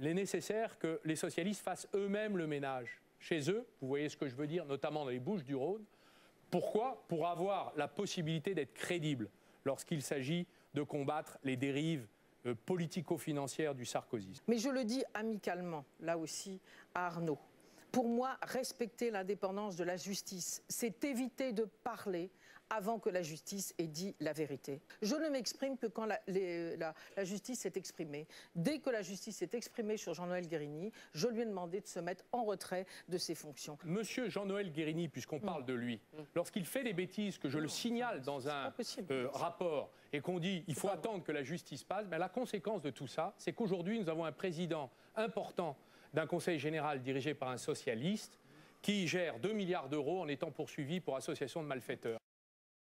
il est nécessaire que les socialistes fassent eux-mêmes le ménage chez eux, vous voyez ce que je veux dire, notamment dans les Bouches-du-Rhône. Pourquoi? Pour avoir la possibilité d'être crédible lorsqu'il s'agit de combattre les dérives politico-financières du sarkozysme. Mais je le dis amicalement, là aussi, à Arnaud. Pour moi, respecter l'indépendance de la justice, c'est éviter de parler avant que la justice ait dit la vérité. Je ne m'exprime que quand la justice s'est exprimée. Dès que la justice s'est exprimée sur Jean-Noël Guérini, je lui ai demandé de se mettre en retrait de ses fonctions. Monsieur Jean-Noël Guérini, puisqu'on parle de lui, lorsqu'il fait des bêtises, que je le signale dans un rapport, et qu'on dit il faut attendre que la justice passe, ben, la conséquence de tout ça, c'est qu'aujourd'hui, nous avons un président important d'un conseil général dirigé par un socialiste qui gère 2 milliards d'euros en étant poursuivi pour association de malfaiteurs.